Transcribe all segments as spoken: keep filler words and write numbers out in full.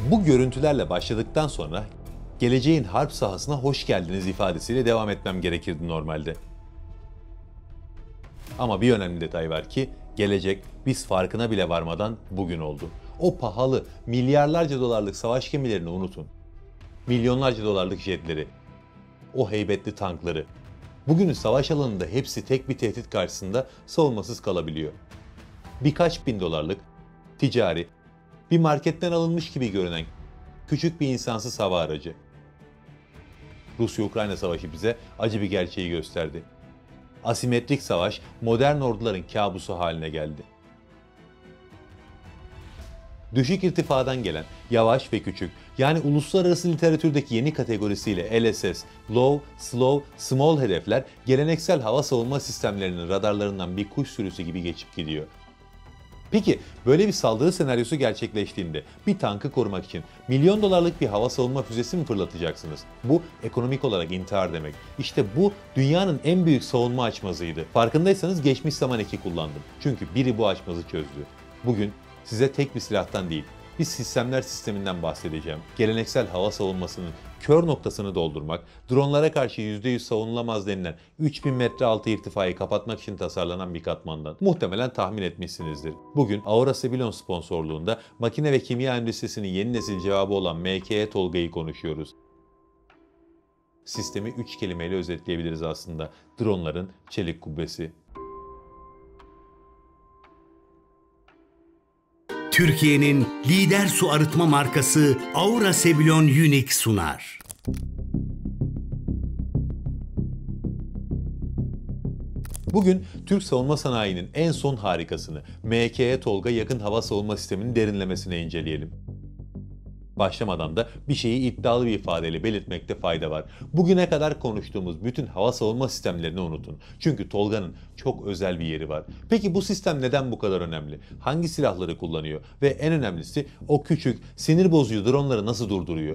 Bu görüntülerle başladıktan sonra geleceğin harp sahasına hoş geldiniz ifadesiyle devam etmem gerekirdi normalde. Ama bir önemli detay var ki gelecek biz farkına bile varmadan bugün oldu. O pahalı milyarlarca dolarlık savaş gemilerini unutun. Milyonlarca dolarlık jetleri, o heybetli tankları. Bugünün savaş alanında hepsi tek bir tehdit karşısında savunmasız kalabiliyor. Birkaç bin dolarlık, ticari, bir marketten alınmış gibi görünen küçük bir insansız hava aracı. Rusya-Ukrayna savaşı bize acı bir gerçeği gösterdi. Asimetrik savaş modern orduların kabusu haline geldi. Düşük irtifadan gelen, yavaş ve küçük, yani uluslararası literatürdeki yeni kategorisiyle L S S, Low, Slow, Small hedefler geleneksel hava savunma sistemlerinin radarlarından bir kuş sürüsü gibi geçip gidiyor. Peki böyle bir saldırı senaryosu gerçekleştiğinde bir tankı korumak için milyon dolarlık bir hava savunma füzesi mi fırlatacaksınız? Bu ekonomik olarak intihar demek. İşte bu dünyanın en büyük savunma açmazıydı. Farkındaysanız geçmiş zaman eki kullandım. Çünkü biri bu açmazı çözdü. Bugün size tek bir silahtan değil, bir sistemler sisteminden bahsedeceğim. Geleneksel hava savunmasının kör noktasını doldurmak, dronlara karşı yüzde yüz savunulamaz denilen üç bin metre altı irtifayı kapatmak için tasarlanan bir katmandan. Muhtemelen tahmin etmişsinizdir. Bugün Aura Sebilon sponsorluğunda makine ve kimya endüstrisinin yeni nesil cevabı olan M K E Tolga'yı konuşuyoruz. Sistemi üç kelimeyle özetleyebiliriz aslında. Dronların çelik kubbesi. Türkiye'nin lider su arıtma markası Aura Sebilon Unique sunar. Bugün Türk savunma sanayinin en son harikasını M K E Tolga yakın hava savunma sisteminin derinlemesine inceleyelim. Başlamadan da bir şeyi iddialı bir ifadeyle belirtmekte fayda var. Bugüne kadar konuştuğumuz bütün hava savunma sistemlerini unutun. Çünkü Tolga'nın çok özel bir yeri var. Peki bu sistem neden bu kadar önemli? Hangi silahları kullanıyor? Ve en önemlisi o küçük, sinir bozucu dronları nasıl durduruyor?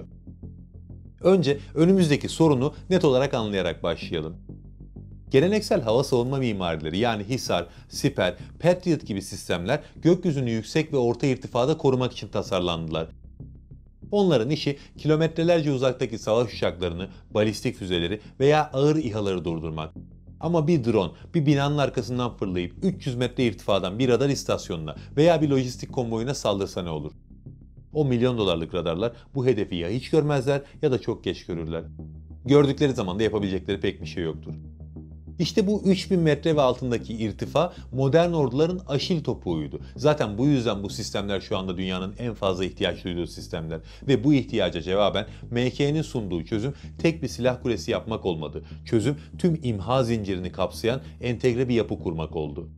Önce önümüzdeki sorunu net olarak anlayarak başlayalım. Geleneksel hava savunma mimarileri yani Hisar, Siper, Patriot gibi sistemler gökyüzünü yüksek ve orta irtifada korumak için tasarlandılar. Onların işi kilometrelerce uzaktaki savaş uçaklarını, balistik füzeleri veya ağır İHA'ları durdurmak. Ama bir drone bir binanın arkasından fırlayıp üç yüz metre irtifadan bir radar istasyonuna veya bir lojistik konvoyuna saldırsa ne olur? O milyon dolarlık radarlar bu hedefi ya hiç görmezler ya da çok geç görürler. Gördükleri zaman da yapabilecekleri pek bir şey yoktur. İşte bu üç bin metre ve altındaki irtifa modern orduların aşil topuğuydu. Zaten bu yüzden bu sistemler şu anda dünyanın en fazla ihtiyaç duyduğu sistemler. Ve bu ihtiyaca cevaben M K E'nin sunduğu çözüm tek bir silah kulesi yapmak olmadı. Çözüm tüm imha zincirini kapsayan entegre bir yapı kurmak oldu.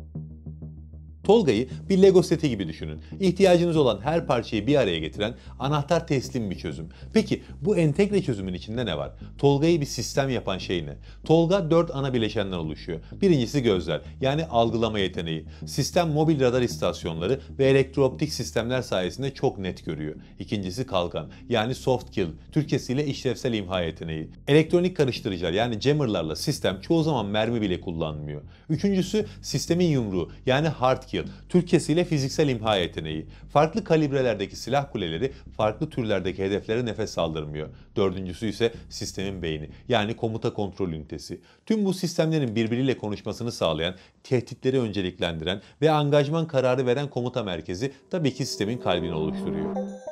Tolga'yı bir Lego seti gibi düşünün. İhtiyacınız olan her parçayı bir araya getiren anahtar teslim bir çözüm. Peki bu entegre çözümün içinde ne var? Tolga'yı bir sistem yapan şey ne? Tolga dört ana bileşenden oluşuyor. Birincisi gözler, yani algılama yeteneği. Sistem mobil radar istasyonları ve elektrooptik sistemler sayesinde çok net görüyor. İkincisi kalkan, yani soft kill, Türkçesiyle işlevsel imha yeteneği. Elektronik karıştırıcılar yani jammerlarla sistem çoğu zaman mermi bile kullanmıyor. Üçüncüsü sistemin yumruğu, yani hard kill, Türkçesiyle fiziksel imha yeteneği. Farklı kalibrelerdeki silah kuleleri farklı türlerdeki hedeflere nefes aldırmıyor. Dördüncüsü ise sistemin beyni, yani komuta kontrol ünitesi. Tüm bu sistemlerin birbiriyle konuşmasını sağlayan, tehditleri önceliklendiren ve angajman kararı veren komuta merkezi tabii ki sistemin kalbini oluşturuyor.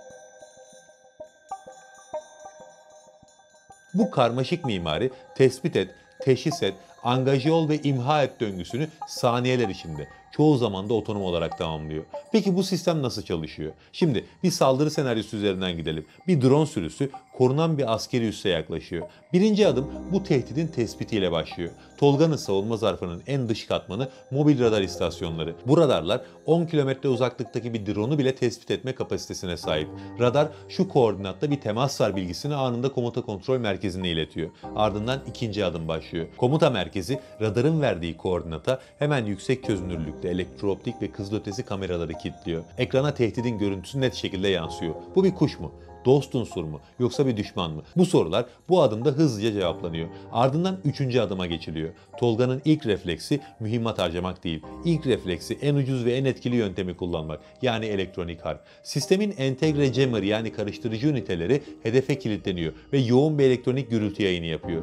Bu karmaşık mimari tespit et, teşhis et, angaje ol ve imha et döngüsünü saniyeler içinde, çoğu zaman da otonom olarak tamamlıyor. Peki bu sistem nasıl çalışıyor? Şimdi bir saldırı senaryosu üzerinden gidelim. Bir drone sürüsü korunan bir askeri üsse yaklaşıyor. Birinci adım bu tehdidin tespitiyle başlıyor. Tolga'nın savunma zarfının en dış katmanı mobil radar istasyonları. Bu radarlar on kilometre uzaklıktaki bir drone'u bile tespit etme kapasitesine sahip. Radar şu koordinatta bir temas var bilgisini anında komuta kontrol merkezine iletiyor. Ardından ikinci adım başlıyor. Komuta merkezi radarın verdiği koordinata hemen yüksek çözünürlükte elektrooptik ve kızılötesi kameraları kilitliyor. Ekrana tehdidin görüntüsü net şekilde yansıyor. Bu bir kuş mu? Dost unsur mu yoksa bir düşman mı? Bu sorular bu adımda hızlıca cevaplanıyor. Ardından üçüncü adıma geçiliyor. Tolga'nın ilk refleksi mühimmat harcamak değil. İlk refleksi en ucuz ve en etkili yöntemi kullanmak. Yani elektronik harp. Sistemin entegre jammer yani karıştırıcı üniteleri hedefe kilitleniyor ve yoğun bir elektronik gürültü yayını yapıyor.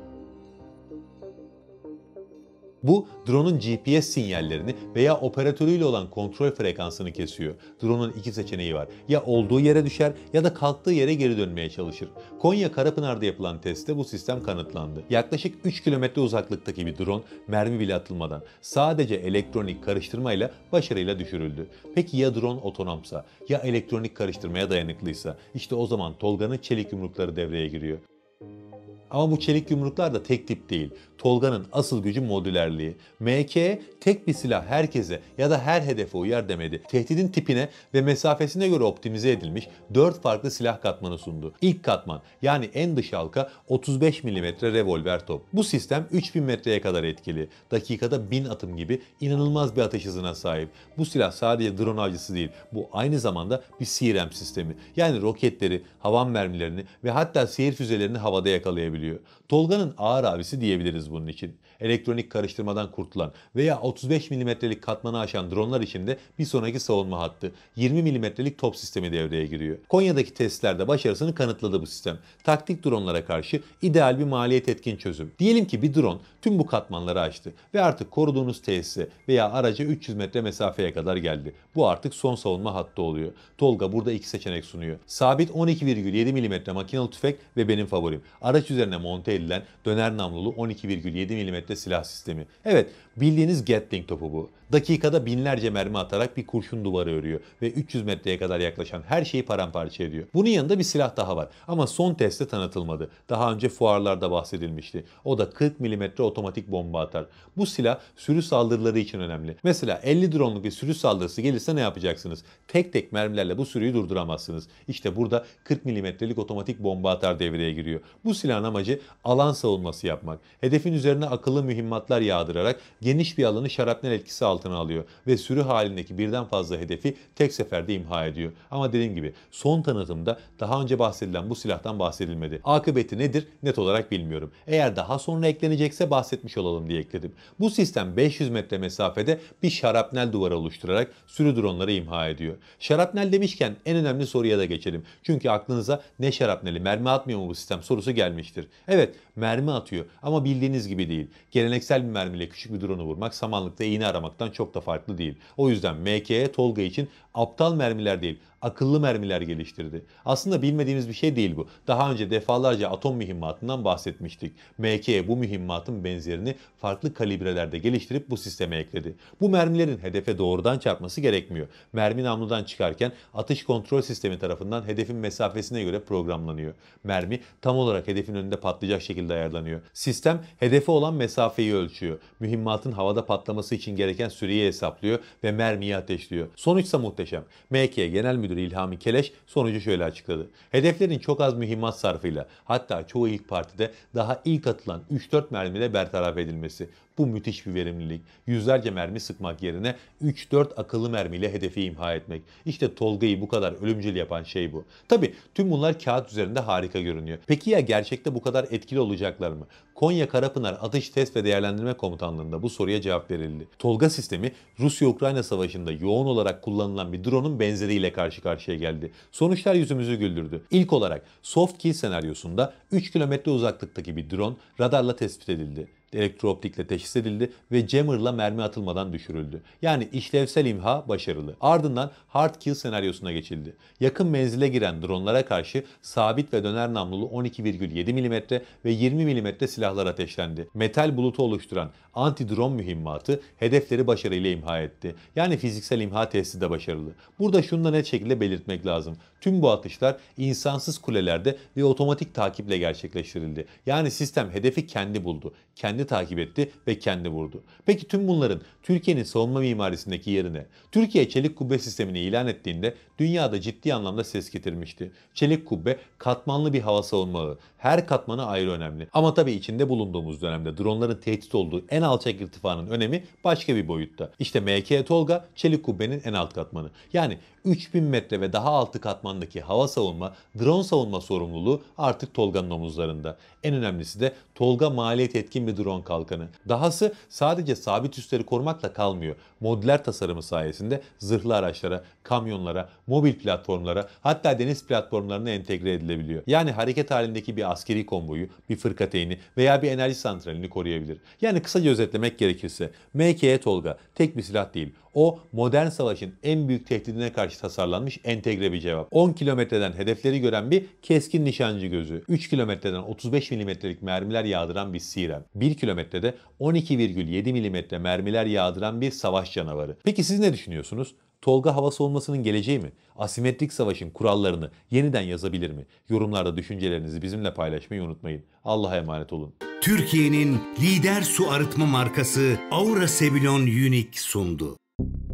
Bu, drone'un G P S sinyallerini veya operatörüyle olan kontrol frekansını kesiyor. Drone'un iki seçeneği var. Ya olduğu yere düşer ya da kalktığı yere geri dönmeye çalışır. Konya Karapınar'da yapılan testte bu sistem kanıtlandı. Yaklaşık üç kilometre uzaklıktaki bir drone mermi bile atılmadan sadece elektronik karıştırmayla başarıyla düşürüldü. Peki ya drone otonomsa, ya elektronik karıştırmaya dayanıklıysa? İşte o zaman Tolga'nın çelik yumrukları devreye giriyor. Ama bu çelik yumruklar da tek tip değil. Tolga'nın asıl gücü modülerliği. M K tek bir silah herkese ya da her hedefe uyar demedi. Tehdidin tipine ve mesafesine göre optimize edilmiş dört farklı silah katmanı sundu. İlk katman yani en dış halka otuz beş milimetre revolver top. Bu sistem üç bin metreye kadar etkili. Dakikada bin atım gibi inanılmaz bir atış hızına sahip. Bu silah sadece drone avcısı değil. Bu aynı zamanda bir S R A M sistemi. Yani roketleri, havan mermilerini ve hatta seyir füzelerini havada yakalayabiliyor. Tolga'nın ağır abisi diyebiliriz bunun için. Elektronik karıştırmadan kurtulan veya otuz beş milimetrelik katmanı aşan dronlar için de bir sonraki savunma hattı yirmi milimetrelik top sistemi devreye giriyor. Konya'daki testlerde başarısını kanıtladı bu sistem. Taktik dronlara karşı ideal bir maliyet etkin çözüm. Diyelim ki bir drone tüm bu katmanları aştı ve artık koruduğunuz tesise veya araca üç yüz metre mesafeye kadar geldi. Bu artık son savunma hattı oluyor. Tolga burada iki seçenek sunuyor. Sabit on iki virgül yedi milimetre makinalı tüfek ve benim favorim. Araç üzerine monte edilen döner namlulu on iki virgül yedi milimetre silah sistemi. Evet, bildiğiniz Gatling topu bu. Dakikada binlerce mermi atarak bir kurşun duvarı örüyor ve üç yüz metreye kadar yaklaşan her şeyi paramparça ediyor. Bunun yanında bir silah daha var ama son testte tanıtılmadı. Daha önce fuarlarda bahsedilmişti. O da kırk milimetre otomatik bomba atar. Bu silah sürü saldırıları için önemli. Mesela elli dronluk bir sürü saldırısı gelirse ne yapacaksınız? Tek tek mermilerle bu sürüyü durduramazsınız. İşte burada kırk milimetrelik otomatik bomba atar devreye giriyor. Bu silahın amacı alan savunması yapmak. Hedefin üzerine akıllı mühimmatlar yağdırarak geniş bir alanı şarapnel etkisi altına alıyor ve sürü halindeki birden fazla hedefi tek seferde imha ediyor. Ama dediğim gibi son tanıtımda daha önce bahsedilen bu silahtan bahsedilmedi. Akıbeti nedir net olarak bilmiyorum. Eğer daha sonra eklenecekse bahsetmiş olalım diye ekledim. Bu sistem beş yüz metre mesafede bir şarapnel duvarı oluşturarak sürü dronları imha ediyor. Şarapnel demişken en önemli soruya da geçelim. Çünkü aklınıza ne şarapneli, mermi atmıyor mu bu sistem sorusu gelmiştir. Evet, mermi atıyor ama bildiğiniz gibi değil. Geleneksel bir mermiyle küçük bir drone'u vurmak samanlıkta iğne aramaktan çok da farklı değil. O yüzden M K'ye Tolga için aptal mermiler değil, akıllı mermiler geliştirdi. Aslında bilmediğimiz bir şey değil bu. Daha önce defalarca atom mühimmatından bahsetmiştik. M K bu mühimmatın benzerini farklı kalibrelerde geliştirip bu sisteme ekledi. Bu mermilerin hedefe doğrudan çarpması gerekmiyor. Mermi namludan çıkarken atış kontrol sistemi tarafından hedefin mesafesine göre programlanıyor. Mermi tam olarak hedefin önünde patlayacak şekilde ayarlanıyor. Sistem hedefe olan mesafeyi ölçüyor. Mühimmatın havada patlaması için gereken süreyi hesaplıyor ve mermiyi ateşliyor. Sonuçsa muhteşem. M K Genel Müdürü İlhami Keleş sonucu şöyle açıkladı. Hedeflerin çok az mühimmat sarfıyla hatta çoğu ilk partide daha ilk atılan üç dört mermiyle bertaraf edilmesi. Bu müthiş bir verimlilik. Yüzlerce mermi sıkmak yerine üç dört akıllı mermiyle hedefi imha etmek. İşte Tolga'yı bu kadar ölümcül yapan şey bu. Tabi tüm bunlar kağıt üzerinde harika görünüyor. Peki ya gerçekte bu kadar etkili olacaklar mı? Konya Karapınar Atış Test ve Değerlendirme Komutanlığı'nda bu soruya cevap verildi. Tolga sistemi Rusya-Ukrayna savaşında yoğun olarak kullanılan bir drone'un benzeriyle karşı karşıya geldi. Sonuçlar yüzümüzü güldürdü. İlk olarak soft kill senaryosunda üç kilometre uzaklıktaki bir drone radarla tespit edildi. Elektrooptikle teşhis edildi ve jammer'la mermi atılmadan düşürüldü. Yani işlevsel imha başarılı. Ardından hard kill senaryosuna geçildi. Yakın menzile giren dronlara karşı sabit ve döner namlulu on iki virgül yedi milimetre ve yirmi milimetre silahlar ateşlendi. Metal bulutu oluşturan anti-drone mühimmatı hedefleri başarıyla imha etti. Yani fiziksel imha testi de başarılı. Burada şunu da net şekilde belirtmek lazım. Tüm bu atışlar insansız kulelerde ve otomatik takiple gerçekleştirildi. Yani sistem hedefi kendi buldu, kendi takip etti ve kendi vurdu. Peki tüm bunların Türkiye'nin savunma mimarisindeki yerine Türkiye Çelik Kubbe sistemini ilan ettiğinde dünyada ciddi anlamda ses getirmişti. Çelik Kubbe katmanlı bir hava savunma ağı. Her katmanı ayrı önemli. Ama tabii içinde içinde bulunduğumuz dönemde dronların tehdit olduğu en alçak irtifanın önemi başka bir boyutta. İşte M K Tolga, çelik kubbenin en alt katmanı. Yani üç bin metre ve daha altı katmandaki hava savunma, drone savunma sorumluluğu artık Tolga'nın omuzlarında. En önemlisi de Tolga maliyet etkin bir drone kalkanı. Dahası sadece sabit üsleri korumakla kalmıyor. Modüler tasarımı sayesinde zırhlı araçlara, kamyonlara, mobil platformlara, hatta deniz platformlarına entegre edilebiliyor. Yani hareket halindeki bir askeri konvoyu, bir fırkateyni veya bir enerji santralini koruyabilir. Yani kısaca özetlemek gerekirse M K Tolga tek bir silah değil. O modern savaşın en büyük tehdidine karşı tasarlanmış entegre bir cevap. on kilometreden hedefleri gören bir keskin nişancı gözü. üç kilometreden otuz beş milimetrelik mermiler yağdıran bir siren. bir kilometrede on iki virgül yedi milimetre mermiler yağdıran bir savaş canavarı. Peki siz ne düşünüyorsunuz? Tolga hava savunmasının geleceği mi? Asimetrik savaşın kurallarını yeniden yazabilir mi? Yorumlarda düşüncelerinizi bizimle paylaşmayı unutmayın. Allah'a emanet olun. Türkiye'nin lider su arıtma markası Aura Sebilon Unique sundu.